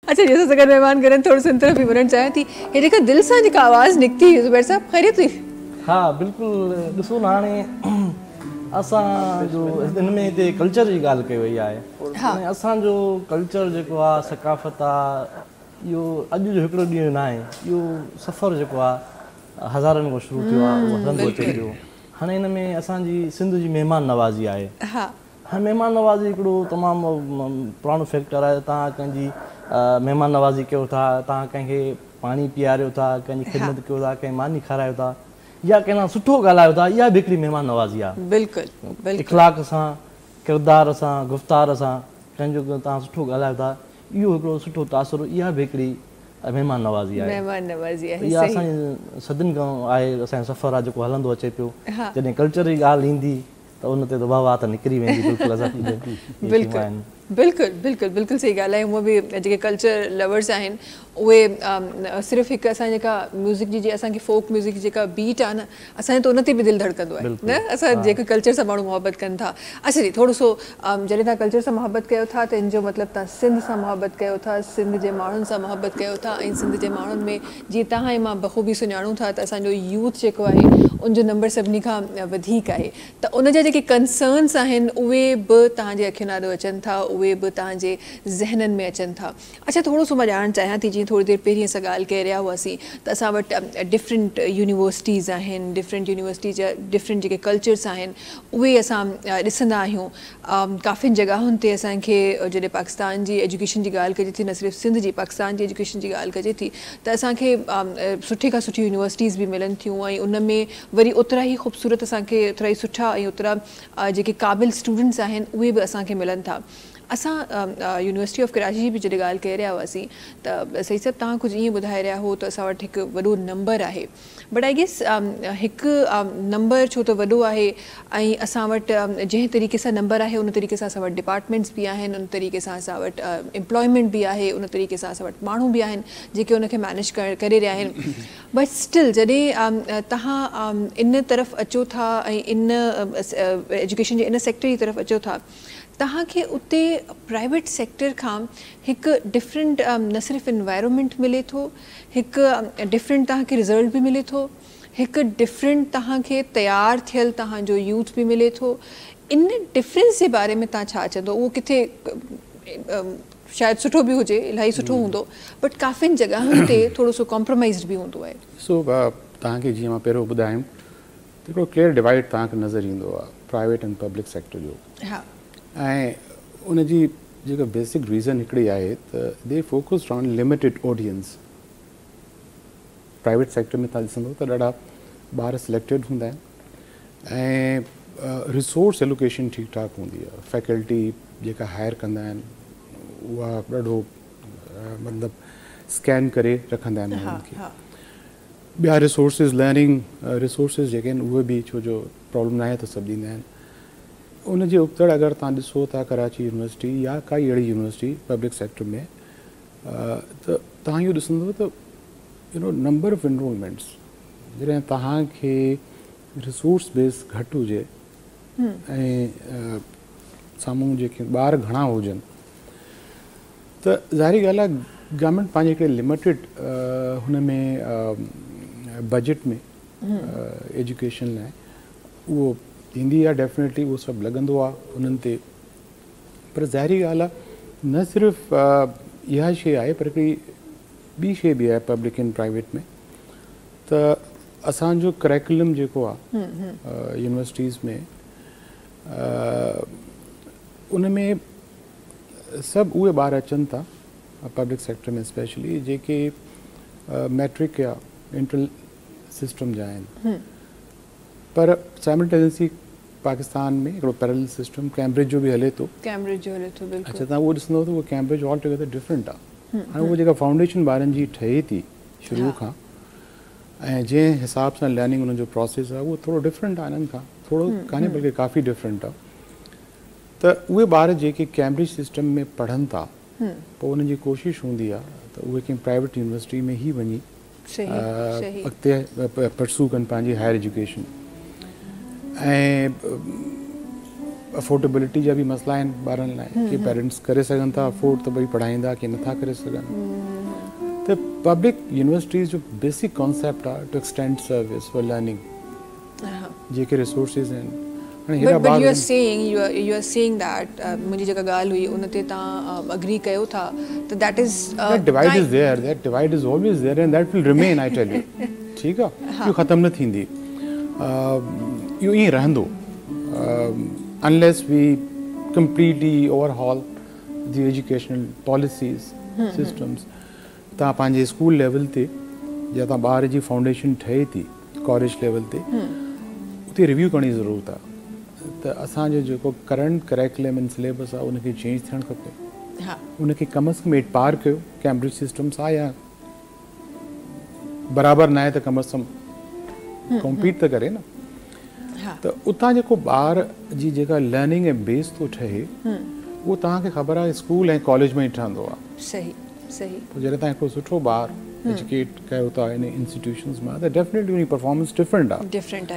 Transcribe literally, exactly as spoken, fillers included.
अच्छा जैसे अगर मेहमान करन थोड़ा सा तरफ भी वरण चाहे थी ये जेका दिल से जेका आवाज निकती ज़ुबैर साहब खैरियत हुई? हाँ बिल्कुल ॾिसो न हाणे असां जो इनमें हिते कल्चर जी ॻाल्हि कई वई आहे। हाणे असांजो कल्चर जेको आहे सकाफ़त आहे इहो अॼु जो हिकिड़ो ॾींहुं न आहे, इहो सफ़र जेको आहे हज़ारनि खां शुरू थियो आहे उहो हलंदो अचे पियो। हाणे हिन में असांजी सिंध जी महिमान नवाज़ी आहे। हाणे महिमान नवाज़ी हिकिड़ो तमामु पुराणो फैक्टर आहे। तव्हां कंहिंजी महिमान नवाज़ी कयो था, तव्हां कंहिंखे पाणी पीआरियो था, कंहिंजी ख़िदमत कयो था, कंहिं मानी खारायो था या कंहिं सां सुठो ॻाल्हायो था, इहा बि हिकिड़ी महिमान नवाज़ी आहे। बिल्कुलु इख़लाक़ सां, किरदार सां, गुफ़्तार सां कंहिंजो तव्हां सुठो ॻाल्हायो था, इहो हिकिड़ो सुठो तासुरु, इहा बि हिकिड़ी महिमान नवाज़ी आहे। महिमान नवाज़ी आहे इहा असांजी सदियुनि खां आहे, असांजो सफ़र आहे जेको हलंदो अचे पियो। जॾहिं कल्चर जी ॻाल्हि ईंदी त उन ते त वाह त निकिरी वेंदी। बिल्कुलु असां बिल्कुलु बिल्कुलु बिल्कुलु बिल्कुलु सही ॻाल्हि आहे। हूअं बि जेके कल्चर लवर्स आहिनि उहे सिर्फ़ु हिकु असां जेका म्यूज़िक जी असांखे फोक म्यूज़िक जी जेका बीट आहे न असांजे त उन ते बि दिलि धड़कंदो आहे न, असां जेके कल्चर सां माण्हू मोहबत कनि था। अच्छा जी थोरो सो जॾहिं तव्हां कल्चर सां मोहबत कयो था त इन जो मतिलबु तव्हां सिंध सां मोहबत कयो था, सिंध जे माण्हुनि सां मोहबत कयो था ऐं सिंध जे माण्हुनि में जीअं तव्हां ऐं मां बख़ूबी सुञाणूं था त असांजो यूथ जेको आहे उनजो नंबर सभिनी खां वधीक आहे, त उन जा जेके कंसर्न्स आहिनि उहे बि तव्हांजे अखियुनि आॾो अचनि था, उहे बि तव्हांजे ज़हननि में अचनि था। अच्छा थोरो सो मां ॼाणणु चाहियां थी, जीअं थोरी देरि पहिरीं असां ॻाल्हि करे रहिया हुआसीं त असां वटि डिफरेंट यूनिवर्सिटीज़ आहिनि, डिफरेंट यूनिवर्सिटी जा डिफरेंट जेके कल्चर्स आहिनि उहे असां ॾिसंदा आहियूं। काफ़ियुनि जॻहियुनि ते असांखे जॾहिं पाकिस्तान जी एजुकेशन जी ॻाल्हि कजे थी, न सिर्फ़ु सिंध जी, पाकिस्तान जी एजुकेशन जी ॻाल्हि कजे थी त असांखे सुठी खां सुठी यूनिवर्सिटीज़ बि मिलनि थियूं ऐं उन में वरी ओतिरा ई ख़ूबसूरत असांखे ओतिरा ई सुठा ऐं ओतिरा जेके क़ाबिल स्टूडेंट्स आहिनि उहे बि असांखे मिलनि था। असां यूनिवर्सिटी ऑफ कराची जी बि जॾहिं ॻाल्हि करे रहिया हुआसीं त सही सभु तव्हां कुझु ईअं ॿुधाए रहिया हो त असां वटि हिकु वॾो नंबर आहे, बट आई गेस हिकु नंबर छो त वॾो आहे ऐं असां वटि जंहिं तरीक़े सां नंबर आहे उन तरीक़े सां असां वटि डिपार्टमेंट्स बि आहिनि, उन तरीक़े सां असां वटि एम्प्लॉयमेंट बि आहे, उन तरीक़े सां असां वटि माण्हू बि आहिनि जेके उनखे मैनेज करे रहिया आहिनि। बट स्टिल जॾहिं तव्हां इन तरफ़ अचो था ऐं in education J in sector जी तरफ़ अचो था तव्हांखे उते प्राइवेट सेक्टर खां हिकु डिफरेंट न सिर्फ़ु इन्वायरमेंट मिले थो, हिकु डिफरेंट तव्हांखे रिज़ल्ट बि मिले थो, हिकु डिफरेंट तव्हांखे तयारु थियल तव्हांजो यूथ बि मिले थो। इन डिफरेंस जे बारे में तव्हां छा चवंदो? उहो किथे शायदि सुठो बि हुजे, इलाही सुठो हूंदो, बट काफ़ियुनि जॻहियुनि ते थोरो सो कॉम्प्रोमाइज़ बि हूंदो आहे। सो तव्हांखे जीअं मां पहिरियों ॿुधायुमि त हिकिड़ो क्लियर डिवाइड तव्हांखे नज़र ईंदो आहे प्राइवेट एंड पब्लिक सेक्टर जो। हा ऐं उनजी जेका बेसिक रीज़न हिकिड़ी आहे त they focused on limited audience. Private sector में तव्हां ॾिसंदो त ॾाढा ॿार सिलेक्टेड हूंदा आहिनि ऐं रिसोर्स एलोकेशन ठीकु ठाक हूंदी आहे। फैकल्टी जेका हायर कंदा आहिनि उहा ॾाढो मतिलबु स्कैन करे रखंदा आहिनि उन्हनि खे। ॿिया रिसोर्सिस लर्निंग रिसोर्सिस जेके आहिनि उहे बि छो जो प्रॉब्लम न आहे त सभु ॾींदा आहिनि। उन जे उबतड़ अगरि तव्हां ॾिसो था कराची यूनिवर्सिटी या काई अहिड़ी यूनिवर्सिटी पब्लिक सेक्टर में त तव्हां इहो ॾिसंदव त you know number of enrollments जॾहिं तव्हांखे रिसोर्स बेस घटि हुजे ऐं साम्हूं जेके ॿार घणा हुजनि त ज़ाहिरी ॻाल्हि आहे गवर्नमेंट पंहिंजे हिकिड़े लिमिटेड हुन में बजट में एजुकेशन लाइ उहो ईंदी आहे। डेफिनेटली उहो सभु लॻंदो आहे उन्हनि ते, पर ज़ाहिरी ॻाल्हि आहे न सिर्फ़ु इहा शइ आहे पर हिकिड़ी ॿी शइ बि आहे पब्लिक एंड प्राइवेट में त असांजो करिकुलम जेको आहे यूनिवर्सिटीज़ में उन में सभु उहे ॿार अचनि था पब्लिक सेक्टर में स्पेशली जेके मैट्रिक या इंटर सिस्टम जा आहिनि, पर साइमल्टेनियसली पाकिस्तान में हिकिड़ो पैरेलल सिस्टम कैम्ब्रिज जो बि हले थो। कैम्ब्रिज जो हले थो बिल्कुलु। अच्छा तव्हां उहो ॾिसंदव त उहो कैम्ब्रिज ऑल टुगेदर डिफरेंट आहे। हाणे उहा जेका फाउंडेशन ॿारनि जी ठहे थी शुरू खां ऐं जंहिं हिसाब सां लर्निंग उन्हनि जो प्रोसेस आहे उहो थोरो डिफरेंट आहे इन्हनि खां, थोरो कान्हे बल्कि काफ़ी डिफरेंट आहे। त उहे ॿार जेके कैम्ब्रिज सिस्टम में पढ़नि था पोइ उन्हनि जी कोशिशि हूंदी आहे त उहे कंहिं प्राइवेट यूनिवर्सिटी में ई वञी अॻिते परसू कनि पंहिंजी हायर एजुकेशन। ऐं अफोर्डेबिलिटी जा बि मसला आहिनि ॿारनि लाइ कि पेरेंट्स करे सघनि था अफोर्ड त भई पढ़ाईंदा कि नथा करे सघनि त पब्लिक यूनिवर्सिटीज़ जो बेसिक कॉन्सेप्ट आहे to extend service for learning जेके रिसोर्सिस आहिनि हाणे हेॾा But, but ॿार you are आहिनि saying you are you are saying that uh, मुंहिंजी जेका ॻाल्हि हुई उन ते तव्हां अग्री कयो था त that is uh, that divide kind- is there that divide is always there and that will remain I tell you ठीक आहे इहो ख़तम न थींदी इहो ईअं रहंदो unless we completely overhaul the educational policies systems तव्हां पंहिंजे स्कूल लेवल ते या तव्हां ॿार जी फाउंडेशन ठहे थी कॉलेज लेवल ते उते रिव्यू करण जी ज़रूरत आहे त असांजो जेको करंट करिकुलम एंड सिलेबस आहे उनखे चेंज थियणु खपे हा उनखे कम अज़ कम एट पार कयो कैम्ब्रिज सिस्टम सां या बराबरि न आहे त कम अज़ कम कॉम्पीट त करे न हा त उतां जेको ॿार जी जेका लर्निंग ऐं बेस थो ठहे उहो तव्हांखे ख़बर आहे स्कूल ऐं कॉलेज में ई ठहंदो आहे सही सही पोइ जॾहिं तव्हां हिकिड़ो सुठो ॿारु एजुकेट कयो था इन इंस्टीट्यूशन्स मां त डेफिनेटली उनजी परफॉर्मेंस डिफरेंट आहे डिफरेंट